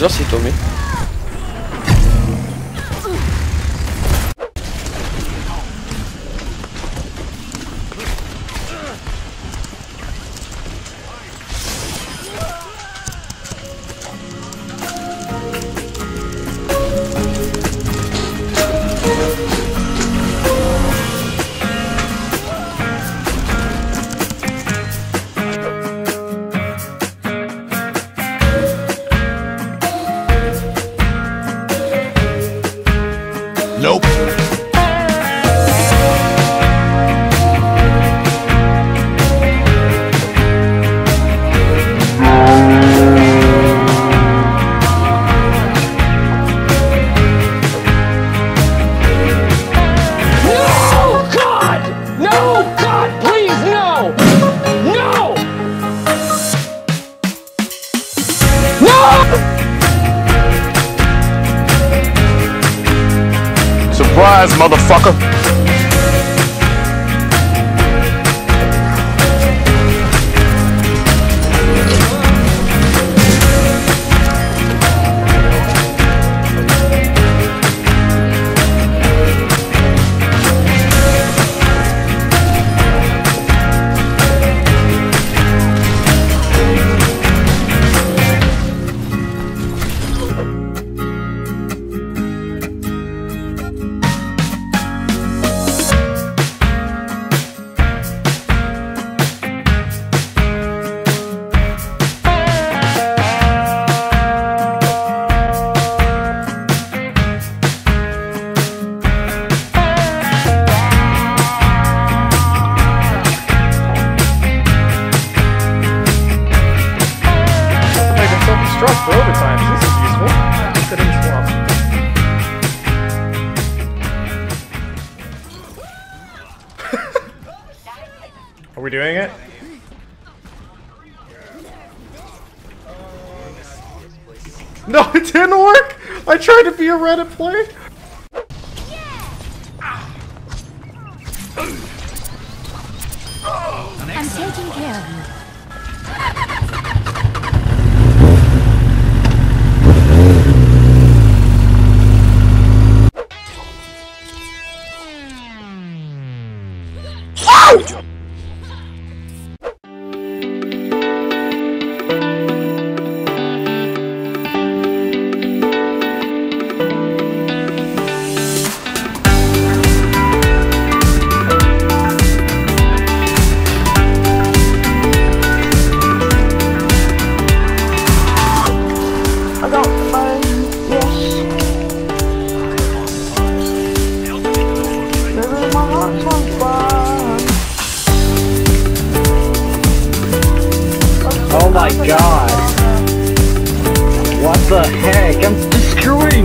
jure c'est Tommy. Nope. Surprise, motherfucker! For overtime, this is useful. That is awesome. Are we doing it? No, it didn't work! I tried to be a Reddit play. I'm taking care of you. Oh my god! What the heck? I'm screwing!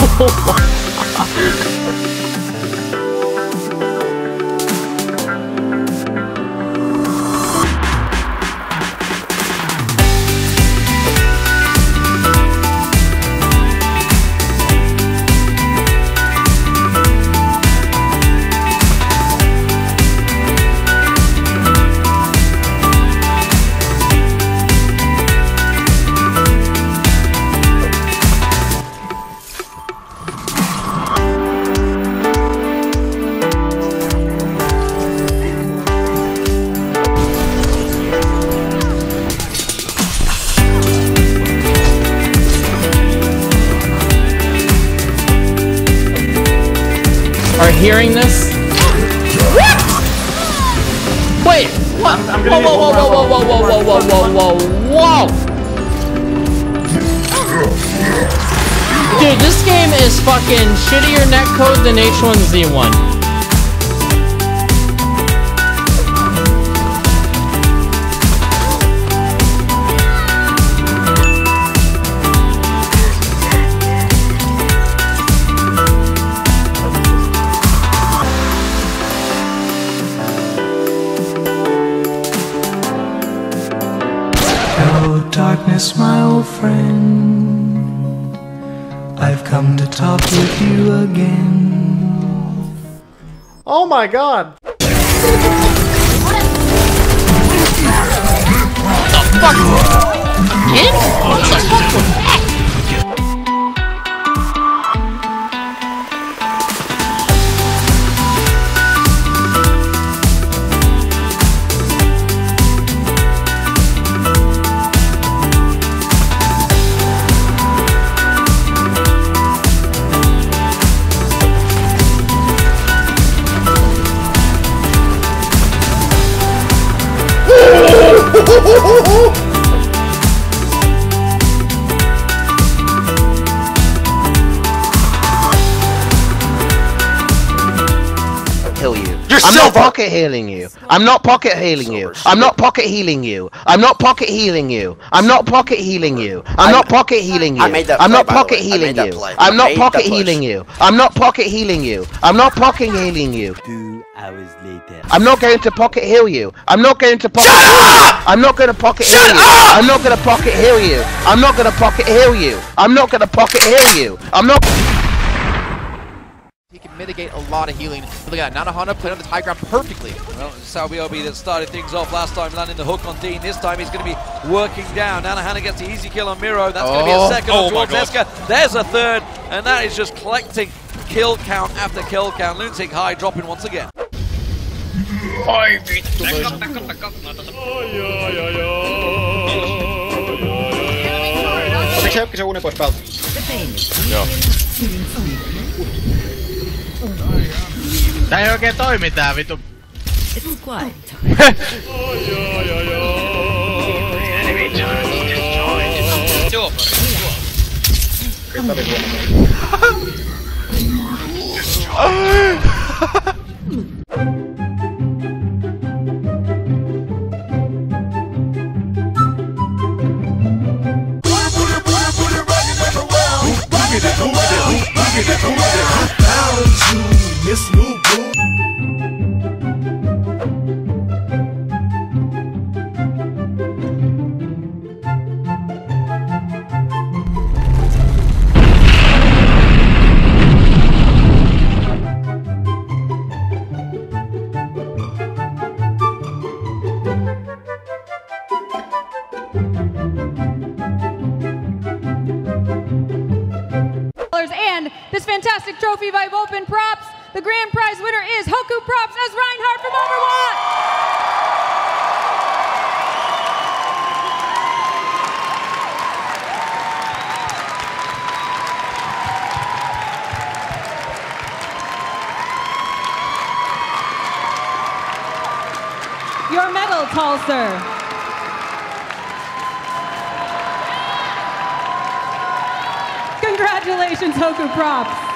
Are hearing this? Wait, what? Whoa, whoa, whoa, whoa, whoa, whoa, whoa, whoa, whoa, whoa, whoa! Dude, this game is fucking shittier netcode than H1Z1. Hello, darkness, my old friend. I've come to talk with you again. Oh my god! What the fuck? Kid? What the fuck was that? Heal you. I'm not pocket healing you. I'm not pocket healing you. I'm not pocket healing you. I'm not pocket healing you. I'm not pocket healing you. I'm not pocket healing you. I'm not pocket healing you. I'm not pocket healing you. I'm not pocket healing you. I'm not pocket healing you. 2 hours later. I'm not going to pocket heal you. I'm not going to pocket heal you. I'm not going to pocket heal you. I'm not going to pocket heal you. I'm not going to pocket heal you. I'm not going to pocket heal you. I'm not. He can mitigate a lot of healing. Look at that, Nanohana played on the high ground perfectly. Well, it's Salviobi that started things off last time, landing the hook on Dean. This time he's going to be working down. Nanohana gets the easy kill on Miro. That's going to be a second on towards Eska. There's a third, and that is just collecting kill count after kill count. Lunatic High dropping once again. Tää ei oikein toimi tää vitu. It's quiet. And this fantastic trophy by Vulpin Props. The grand prize winner is Hoku Props as Reinhardt from Overwatch. Your medal, tall sir. Congratulations, Hoku Props.